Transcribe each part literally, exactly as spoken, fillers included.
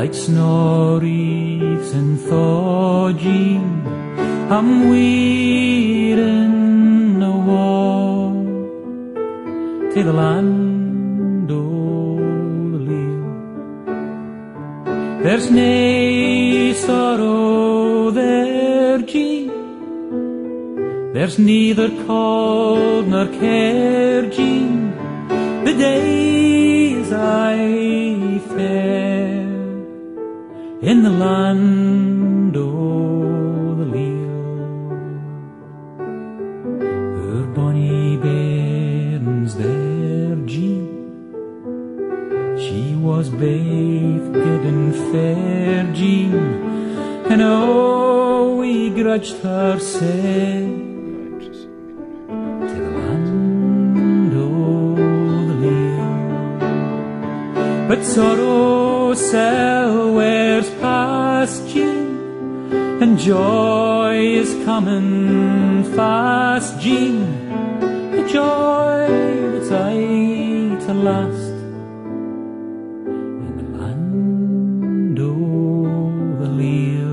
like Snorri's and Thorgin, I'm wearing a war to the land o' the Leal. There's nae sorrow there, Jean, there's neither cold nor care, Jean, the days I fair in the land o' the Leal. Her bonny bairns there, Jean, she was baith good and fair, Jean, and oh, we grudged her sae to the land o' the Leal. But sorrow sell wears past, Jean, and joy is coming fast, Jean, the joy that's aye to last in the land o' the Leal.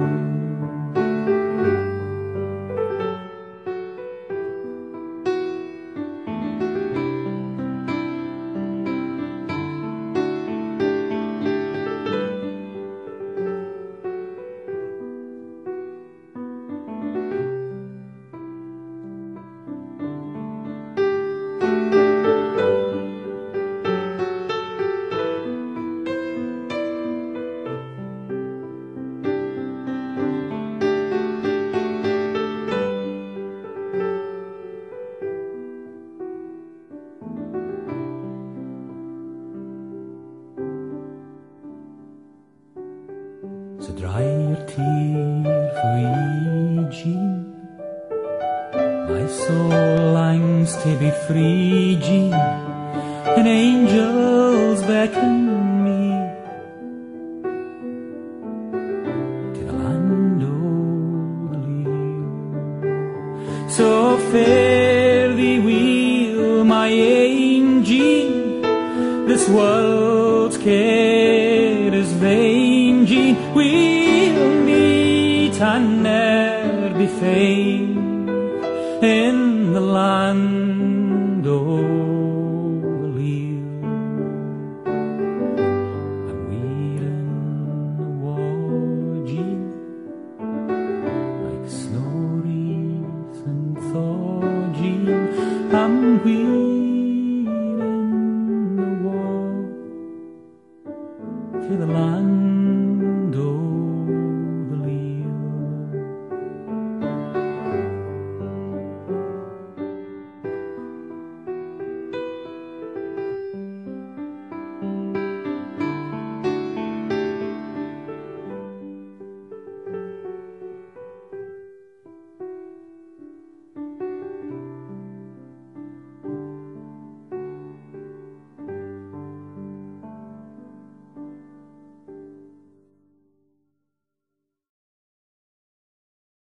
So dry your tear for me, Jean, my soul longs to be free, Jean, and angels beckon me to the land o' the Leal. So fare thee weel, my ain Jean, this world's care is vain, Jean, we'll meet and ne'er be fain in the land o' the Leal. I'm wearing a war, Jean, like Snorri's and Thorgin, I'm wearing